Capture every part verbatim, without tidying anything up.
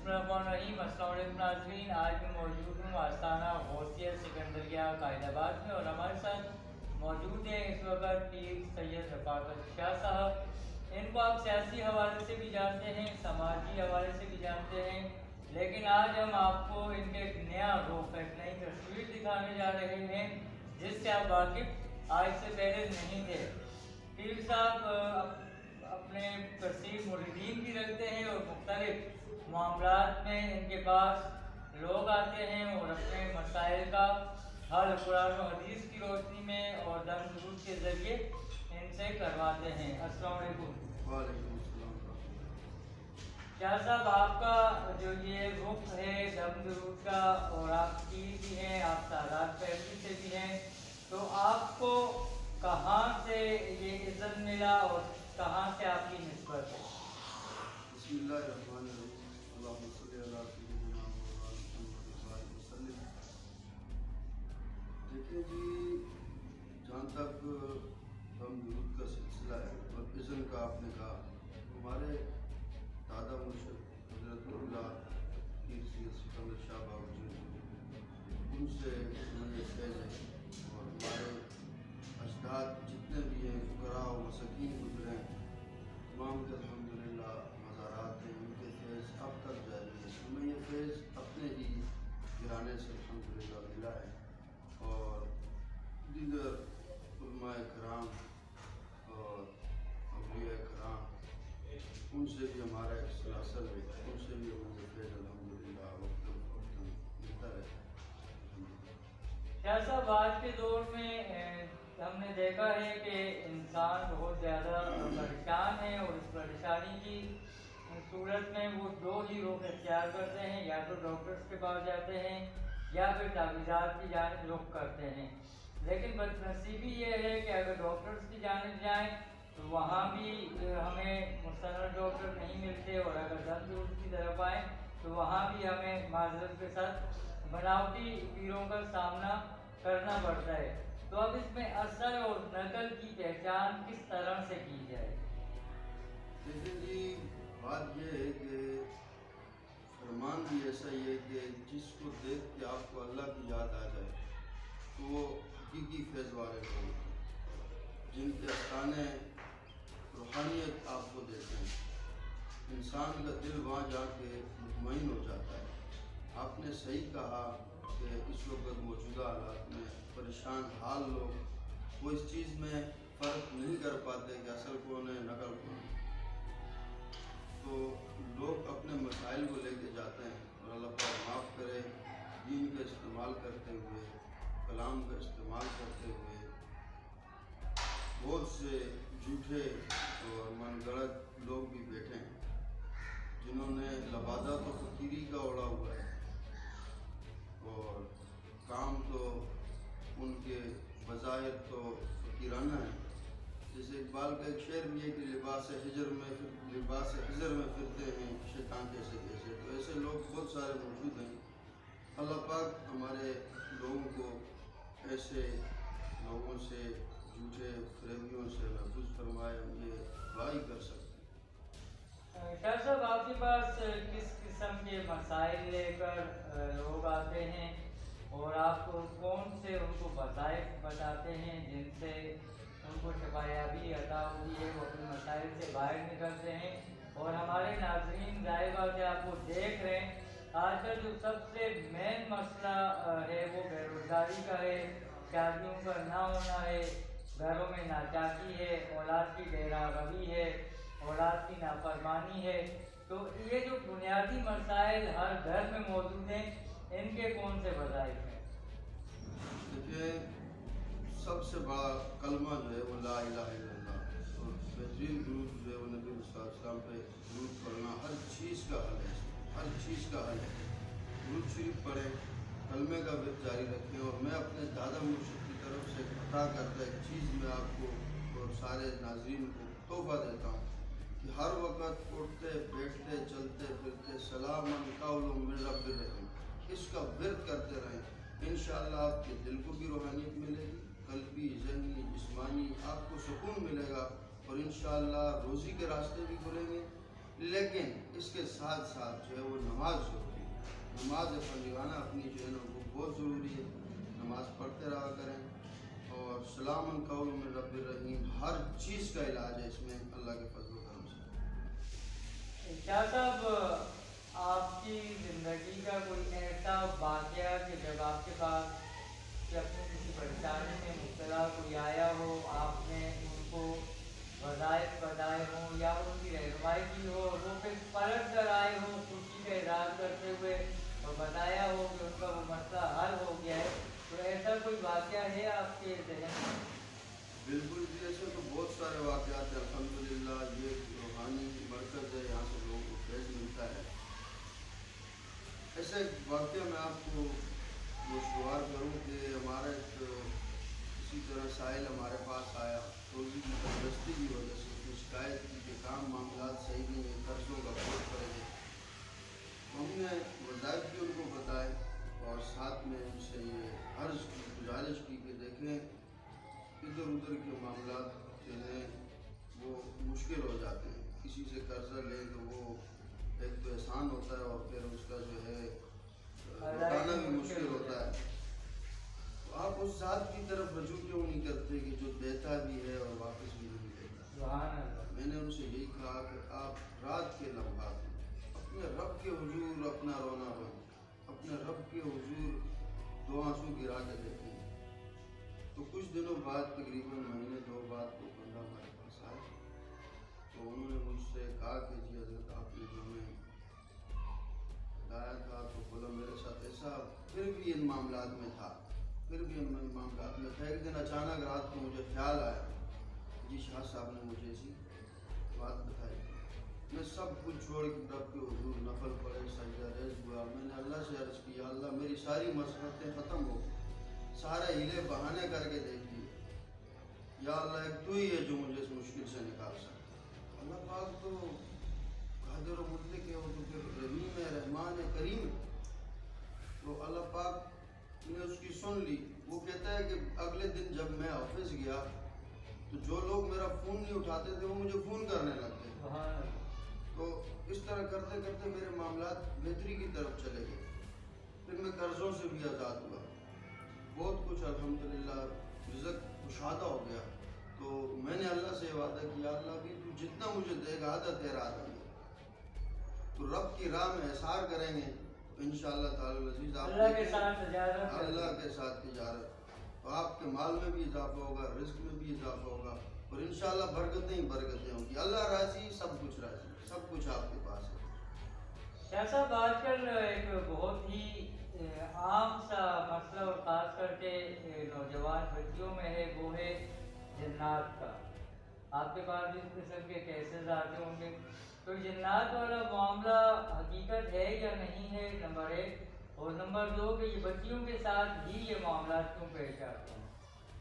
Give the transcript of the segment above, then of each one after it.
बिस्मिल्लाहिर्रहमानिर्रहीम। अस्सलाम वालेकुम नाज़रीन, आज मैं मौजूद हूँ आस्थाना गौसिया सिकंदरिया कायदाबाद में और हमारे साथ मौजूद हैं इस वक्त पीर सैयद रफ़ाकत शाह साहब। इनको आप सियासी हवाले से भी जानते हैं, समाजी हवाले से भी जानते हैं, लेकिन आज हम आपको इनके एक नया रूप, एक नई तस्वीर दिखाने जा रहे हैं जिससे आप वाकिफ आज से पहले नहीं थे। पीर साहब अपने कसीर मुरीदीन भी रखते हैं और मुख्तलिफ मामलात में इनके पास लोग आते हैं और अपने मसाइल का हल कुरान और हदीस की रोशनी में और दम दुरूद के ज़रिए इनसे करवाते हैं। अस्सलाम वालेकुम। वालेकुम अस्सलाम। शाह साहब, आपका जो ये रुख है दम दुरूद का, और आप पीर भी हैं, आप सादात फैमिली से भी हैं, तो आपको कहाँ से ये इज़्ज़त मिला और कहाँ से आपकी निस्बत है? बिस्मिल्लाहिर्रहमानिर्रहीम। अल्लाहुम्मा सल्लि अला सय्यिदिना मुहम्मद वसल्लम। देखिए जी, जहाँ तक दम दुरूद का सिलसिला है और इज़्ज़त का आपने कहा, हमारे दादा मुर्शिद हज़रतुल्लाह पीर सैयद सिकंदर शाह बाबूजी, उनसे मुझे फैज़ है और हमारे अजदाद जितने भी हैं फुकरा और मसाकीन गुजरे हैं, तमाम के अल्हम्दुलिल्लाह मज़ारात हैं, उनके फैज़ अब तक जारी है। हमें ये फैज़ अपने ही गिराने से अल्हम्दुलिल्लाह मिला है और दीगर उलमाए कराम और अव्लिया कराम, उनसे भी हमारा एक सलासल है, उनसे भी हमें फैज़ अल्हम्दुलिल्लाह वक्त वक्त मिलता रहता है। शाह साहब, आज के दौर में हमने देखा है कि इंसान बहुत ज़्यादा परेशान है और इस परेशानी की सूरत में वो दो ही रुख इख्तियार करते हैं, या तो डॉक्टर्स के पास जाते हैं या फिर तावीज़ात की जानिब रुख करते हैं। लेकिन बदनसीबी ये है कि अगर डॉक्टर्स की जानिब जाएँ तो वहाँ भी हमें मुस्तनद डॉक्टर नहीं मिलते, और अगर दम दुरूद की तरफ आएँ तो वहाँ भी हमें माज़रत के साथ बनावटी पीरों का सामना करना पड़ता है। तो अब इसमें असल और नकल की पहचान किस तरह से की जाए? देखिए जी, बात यह है कि फरमान भी ऐसा ही है कि जिसको देख के आपको अल्लाह की याद आ जाए तो वो हकीकी फैज़ वाले लोग हैं, जिनके अस्थाने रूहानियत आपको देते हैं। इंसान का दिल वहाँ जाके मुतमईन हो जाता है। आपने सही कहा कि इस वक्त मौजूदा हालात में परेशान हाल लोग वो इस चीज़ में फ़र्क नहीं कर पाते कि असल कौन है नकल कौन है, तो लोग अपने मसाइल को लेके जाते हैं और अल्लाह पाक माफ़ करे, दीन का इस्तेमाल करते हुए, कलाम का इस्तेमाल करते हुए बहुत से झूठे और मनगढ़ंत लोग भी बैठे हैं, जिन्होंने लबादा तो फ़कीरी का ओढ़ा हुआ है और काम तो उनके बज़ाहिर तो फ़कीराना है। जैसे इकबाल का एक शेर भी है कि लिबास हिजर में लिबास हिजर में फिरते हैं शैतान कैसे कैसे, तो ऐसे लोग बहुत सारे मौजूद हैं। अल्लाह पाक हमारे लोगों को ऐसे लोगों से, झूठे फरेबियों से महफूज फरमाए, हम ये दुआ ही कर सकते हैं। शाह साहब, आपके पास किस किस्म के मसाइल लेकर लोग आते हैं और आप कौन से उनको वज़ाइफ बताते हैं जिनसे उनको शफायाबी अता होती है, वो अपने मसाइल से बाहर निकलते हैं? और हमारे नाज़रीन ज़ाहिर बात है आपको देख रहे हैं, आजकल जो सबसे मेन मसला है वो बेरोज़गारी का है, शादियों का ना होना है, घरों में नाचाकी है, औलाद की गैरहाज़िरी है, औलाद की नाफरमानी है। तो ये जो बुनियादी मसाइल हर घर में मौजूद हैं, इनके कौन से वज़ाइफ हैं? देखिए, सबसे बड़ा कलमा जो है वो ला इलाहा इल्लल्लाह, और बेहतरीन दुरूद जो है वो नबी सल्लल्लाहु अलैहि वसल्लम पे दुरूद पढ़ना हर चीज़ का हल है, हर चीज़ का हल है। दुरूद शरीफ पढ़ें, कलमे का विर्द जारी रखें, और मैं अपने दादा मुर्शिद की तरफ से अता करता एक चीज़ मैं आपको और सारे नाज़रीन को तोहफ़ा देता हूँ कि हर वक्त उठते बैठते चलते फिरते सलामन कौलुम मिन रब्बिर रहीम, इसका विर्द करते रहें। इंशाअल्लाह आपके दिल को भी रूहानियत मिलेगी, कल्बी ज़हनी जिस्मानी आपको सुकून मिलेगा, और इंशाअल्लाह रोज़ी के रास्ते भी खुलेंगे لیکن اس کے ساتھ ساتھ جو ہے وہ نماز ضروری ہے. نماز فرضانہ اپنی جو ہے نا وہ بہت ضروری ہے. نماز پڑھتے رہا کریں اور سلام قول من رب الرحیم ہر چیز کا علاج ہے اس میں اللہ کے فضل و کرم سے. شاہ صاحب آپ کی زندگی کا کوئی ایسا واقعہ کہ جب آپ کے پاس کہ اپنی کسی پریشانی میں مبتلا کوئی آیا ہو، آپ نے ان کو وظائف بتائے ہوں یا ان کی رہنمائی کی ہو، وہ پھر پلٹ کر آئے ہوں خوشی کا اظہار کرتے ہوئے اور بتایا ہو کہ ان کا وہ مسئلہ حل ہو گیا ہے، تو ایسا کوئی واقعہ ہے آپ کے ذہن میں؟ بالکل جی، ایسے تو بہت سارے واقعات ہیں. الحمدللہ یہ روحانی مرکز ہے، یہاں سے لوگوں کو فیض ملتا ہے. ایسا ایک واقعہ میں آپ کو خوشگوار کروں کہ ہمارا ایک اسی طرح سائل ہمارے پاس آیا، روزی کی تندرستی کی وجہ سے اس نے شکایت کی کہ کام معاملات صحیح نہیں ہے، قرضوں کا بوجھ پڑے گا. ہم نے وظائف بھی ان کو بتائے اور ساتھ میں ان سے یہ عرض کی، گزارش کی کہ دیکھیں ادھر ادھر کے معاملات جو ہیں وہ مشکل ہو جاتے ہیں. کسی سے قرضہ لیں تو وہ ایک تو احسان ہوتا ہے اور پھر اس کا جو ہے لوٹانا بھی مشکل ہوتا ہے. تو آپ اس ذات کی طرف رجوع کیوں نہیں کرتے کہ جو دیتا بھی ہے اور واپس بھی نہیں دیتا؟ سبحان اللہ. میں نے ان سے یہی کہا کہ آپ رات کے لمحات میں اپنے رب کے حضور اپنا رونا بند، اپنے رب کے حضور دو آنسو گرا کے دیکھیں. تو کچھ دنوں بعد تقریباً مہینے دو بعد وہ بندہ ہمارے پاس آئے تو انہوں نے مجھ سے کہا کہ جی حضرت آپ نے ہمیں ہدایا تھا تو بولا میرے ساتھ ایسا پھر بھی ان معاملات میں تھا، پھر بھی ان معاملات میں تھا. ایک دن اچانک رات کو مجھے خیال آیا جی شاہ صاحب نے مجھے ایسی بات بتائی. میں سب کچھ چھوڑ کے رب کے حضور نفل پڑے، سجدہ ریز ہوا. میں نے اللہ سے عرض کیا اللہ میری ساری مسرتیں ختم ہو، سارے ہیلے بہانے کر کے دیکھ لیے، یا اللہ ایک تو ہی ہے جو مجھے اس مشکل سے نکال سکتا. اللہ پاک تو قادر و مطلق ہے، وہ تو پھر رحیم ہے، رحمان ہے، کریم ہے. تو اللہ پاک نے اس کی سن لی. وہ کہتا ہے کہ اگلے دن جب میں آفس گیا تو جو لوگ میرا فون نہیں اٹھاتے تھے وہ مجھے فون کرنے لگتے. تو اس طرح کرتے کرتے میرے معاملات بہتری کی طرف چلے گئے. پھر میں قرضوں سے بھی آزاد ہوا، بہت کچھ الحمدللہ رزق کشادہ ہو گیا. تو میں نے اللہ سے وعدہ کیا اللہ بھی تو جتنا مجھے دے گا آدھا تیرا آدھا میرا. تو رب کی راہ میں احسار کریں گے تو انشاءاللہ تعالی العزیز آپ اللہ کے ساتھ تجارت اللہ کے ساتھ تجارت تو آپ کے مال میں بھی اضافہ ہوگا، رزق میں بھی اضافہ ہوگا اور انشاءاللہ برکتیں ہی برکتیں ہوں گی. اللہ راضی، سب کچھ راضی، سب کچھ آپ کے پاس ہے. شاہ صاحب آج کل ایک بہت ہی عام سا مسئلہ اور خاص کر کے نوجوان بچیوں میں ہے، وہ ہے جنات کا. آپ کے پاس بھی اس قسم کے کیسز آتے ہوں گے، تو جنات والا معاملہ حقیقت ہے یا نہیں ہے، نمبر ایک. اور نمبر دو کہ یہ بچیوں کے ساتھ ہی یہ معاملات کیوں پیش آتے ہیں؟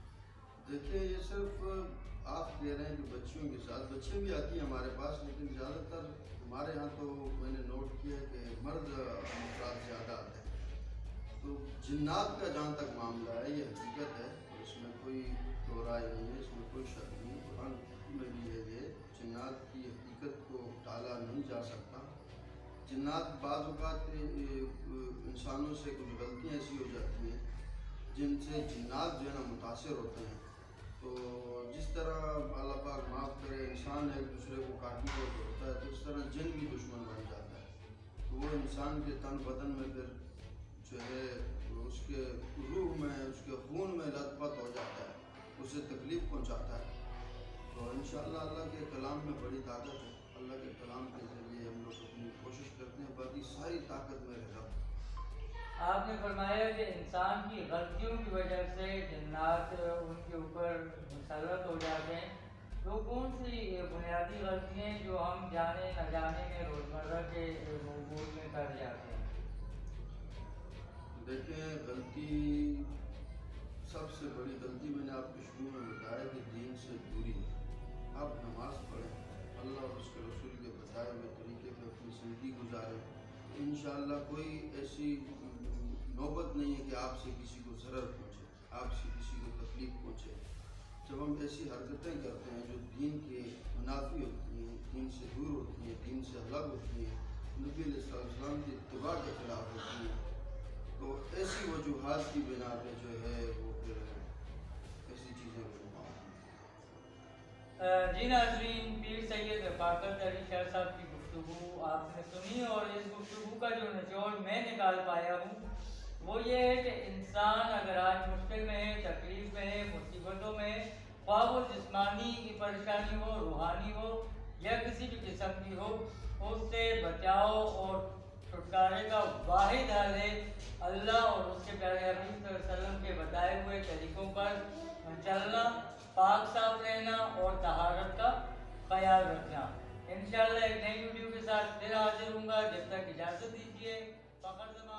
دیکھیں یہ صرف آپ کہہ رہے ہیں کہ بچیوں کے ساتھ، بچے بھی آتی ہیں ہمارے پاس، لیکن زیادہ تر ہمارے ہاں تو میں نے نوٹ کیا ہے کہ مرد افراد زیادہ آتے ہیں. تو جنات کا جہاں تک معاملہ ہے یہ حقیقت ہے، اس میں کوئی دو رائے نہیں ہے، اس میں کوئی شک نہیں. قرآن میں بھی ہے یہ جنات کی حقیقت کو ٹالا نہیں جا سکتا. جنات بعض اوقات انسانوں سے کچھ غلطیاں ایسی ہو جاتی ہیں جن سے جنات جو ہے نا متاثر ہوتے ہیں. تو جس طرح اللہ پاک معاف کرے انسان ایک دوسرے کو کاٹنے کو ہوتا ہے تو اس طرح جن بھی دشمن بن جاتا ہے. تو وہ انسان کے تن بدن میں پھر جو ہے اس کے روح میں، اس کے خون میں لت پت ہو جاتا ہے، اسے تکلیف پہنچاتا ہے. تو انشاءاللہ اللہ کے کلام میں بڑی طاقت ہے. اللہ کے کلام کے ذریعے ہم لوگ اپنی کوشش کرتے ہیں، باقی ساری طاقت میرے رب. آپ نے فرمایا کہ انسان کی غلطیوں کی وجہ سے جنات ان کے اوپر مسلط ہو جاتے ہیں. تو کون سی بنیادی غلطیاں جو ہم جانے نہ جانے میں روزمرہ کے امور میں کر جاتے ہیں؟ دیکھیں غلطی، سب سے بڑی غلطی میں نے آپ کو شروع میں بتایا کہ دین سے دوری ہے. آپ نماز پڑھیں، اللہ اور اس کے رسول کے بتائے ہوئے طریقے پہ اپنی زندگی گزاریں. انشاءاللہ کوئی ایسی نوبت نہیں ہے کہ آپ سے کسی کو ضرر پہنچے، آپ سے کسی کو تکلیف پہنچے. جب ہم ایسی حرکتیں کرتے ہیں جو دین کے منافی ہوتی ہیں، دین سے دور ہوتی ہیں، دین سے الگ ہوتی ہیں، نبی علیہ الصلوۃ والسلام کی اتباع کے خلاف ہوتی ہیں، تو ایسی وجوہات کی بنا پہ جو ہے وہ پھر ایسی چیزیں ہوتی ہیں۔ جی ناظرین، پیر سید رفاقت علی شاہ صاحب کی گفتگو آپ نے سنی، اور اس گفتگو کا جو نچوڑ میں نکال پایا ہوں وہ یہ ہے کہ انسان اگر آج مشکل میں ہے، تکلیف میں ہے، مصیبتوں میں ہے، خواہ وہ جسمانی کی پریشانی ہو، روحانی ہو یا کسی بھی قسم کی ہو، اس سے بچاؤ اور چھٹکارے کا واحد حل ہے اللہ اور اس کے پیارے حبیب صلی اللہ علیہ وسلم کے بتائے ہوئے طریقوں پر چلنا، پاک صاف رہنا اور طہارت کا خیال رکھنا۔ انشاءاللہ ایک نئی ویڈیو کے ساتھ پھر حاضر ہوں گا، جب تک اجازت دیجیے۔ فخر